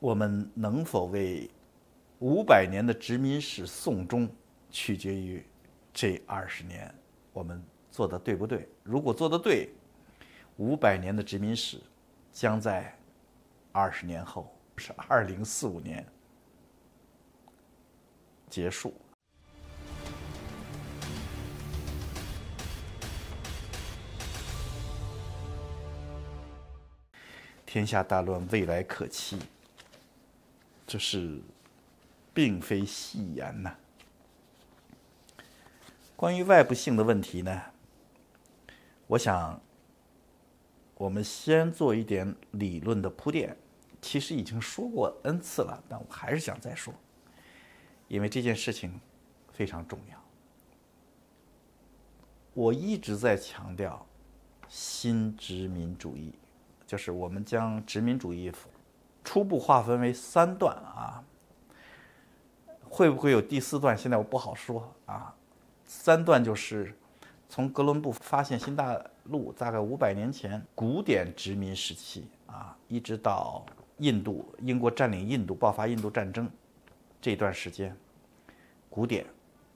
我们能否为500年的殖民史送终，取决于这20年我们做的对不对。如果做得对，500年的殖民史将在20年后，是2045年结束。天下大乱，未来可期，这是并非戏言呐。关于外部性的问题呢，我想我们先做一点理论的铺垫。其实已经说过 N 次了，但我还是想再说，因为这件事情非常重要。我一直在强调新殖民主义，就是我们将殖民主义初步划分为3段啊，会不会有第4段？现在我不好说啊。3段就是从哥伦布发现新大陆大概500年前，古典殖民时期啊，一直到英国占领印度，爆发印度战争这段时间，古典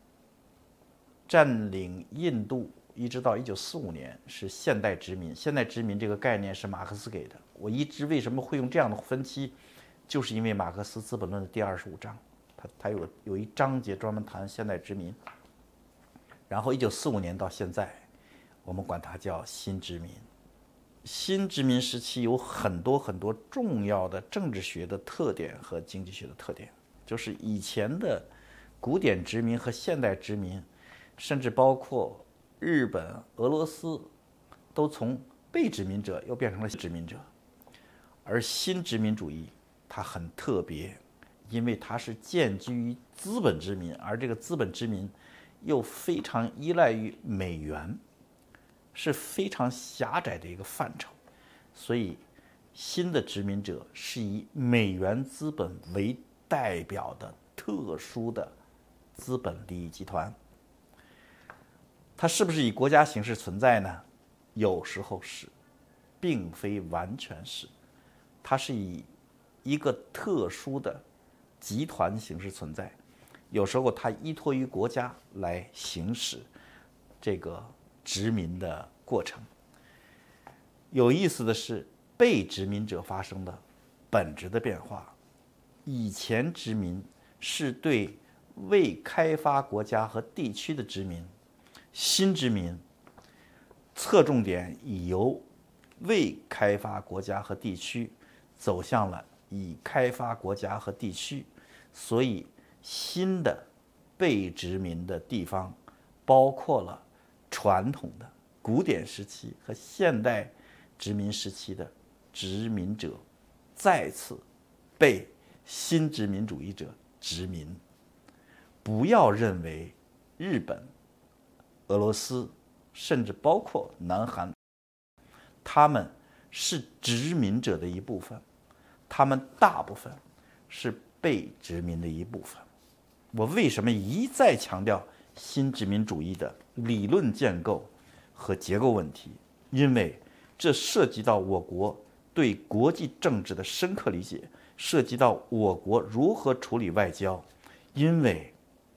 占领印度一直到1945年是现代殖民。现代殖民这个概念是马克思给的。我一直为什么会用这样的分期，就是因为马克思《资本论》的第25章，它有一章节专门谈现代殖民。然后1945年到现在，我们管它叫新殖民。新殖民时期有很多重要的政治学的特点和经济学的特点，就是以前的古典殖民和现代殖民，甚至包括日本、俄罗斯，都从被殖民者又变成了殖民者。而新殖民主义它很特别，因为它是建基于资本殖民，而这个资本殖民又非常依赖于美元，是非常狭窄的一个范畴，所以新的殖民者是以美元资本为代表的特殊的资本利益集团。它是不是以国家形式存在呢？有时候是，并非完全是。它是以一个特殊的集团形式存在，有时候它依托于国家来行使这个殖民的过程。有意思的是，被殖民者发生的本质的变化。以前殖民是对未开发国家和地区的殖民，新殖民侧重点已由未开发国家和地区走向了已开发国家和地区，所以新的被殖民的地方包括了传统的古典时期和现代殖民时期的殖民者再次被新殖民主义者殖民。不要认为日本、俄罗斯，甚至包括南韩，他们是殖民者的一部分，他们大部分是被殖民的一部分。我为什么一再强调新殖民主义的理论建构和结构问题？因为这涉及到我国对国际政治的深刻理解，涉及到我国如何处理外交。因为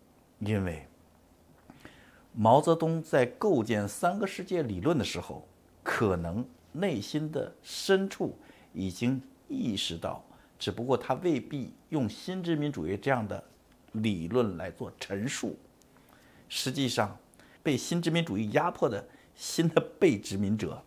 毛泽东在构建3个世界理论的时候，可能内心的深处已经意识到，只不过他未必用新殖民主义这样的理论来做陈述。实际上，被新殖民主义压迫的新的被殖民者，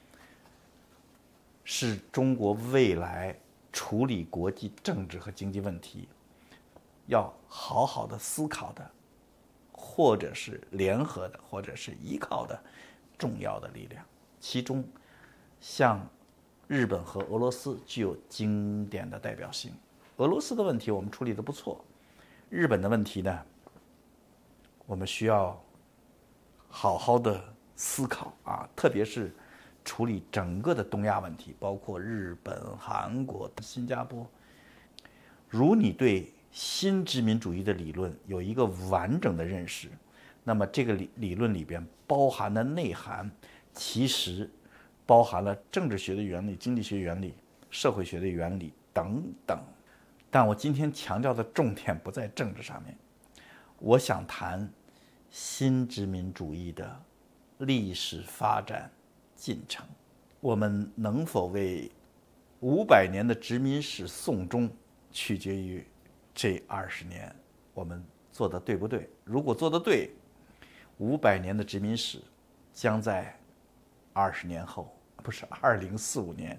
是中国未来处理国际政治和经济问题要好好的思考的，或者是联合的，或者是依靠的重要的力量。其中，像日本和俄罗斯具有经典的代表性。俄罗斯的问题我们处理得不错，日本的问题呢，我们需要好好的思考啊，特别是处理整个的东亚问题，包括日本、韩国、新加坡。如你对新殖民主义的理论有一个完整的认识，那么这个理论里边包含的内涵，其实包含了政治学的原理、经济学原理、社会学的原理等等。 但我今天强调的重点不在政治上面，我想谈新殖民主义的历史发展进程。我们能否为500年的殖民史送终，取决于这20年我们做得对不对。如果做得对，500年的殖民史将在20年后，不是2045年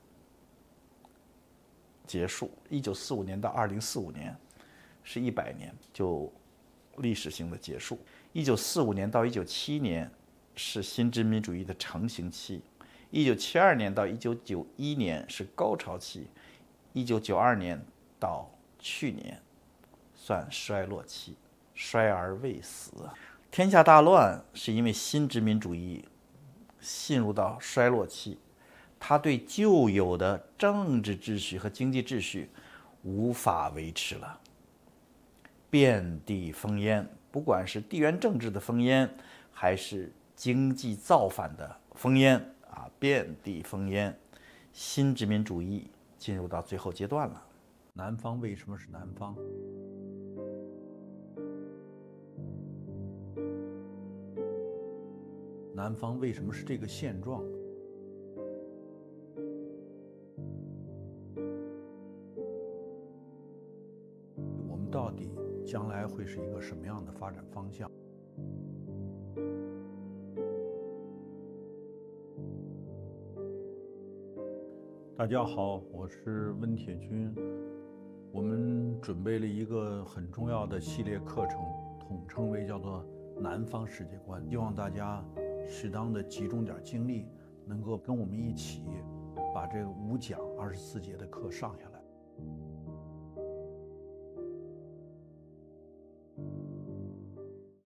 结束。1945年到2045年是100年，就历史性的结束。1945年到1971年是新殖民主义的成型期，1972年到1991年是高潮期，1992年到去年算衰落期，衰而未死。天下大乱是因为新殖民主义进入到衰落期，它对旧有的政治秩序和经济秩序无法维持了，遍地烽烟，不管是地缘政治的烽烟，还是经济造反的烽烟啊，遍地烽烟。新殖民主义进入到最后阶段了。 南方为什么是南方？南方为什么是这个现状？我们到底将来会是一个什么样的发展方向？大家好，我是温铁军。我们准备了一个很重要的系列课程，统称为叫做南方世界观，希望大家适当的集中点精力，能够跟我们一起把这个5讲24节的课上下来。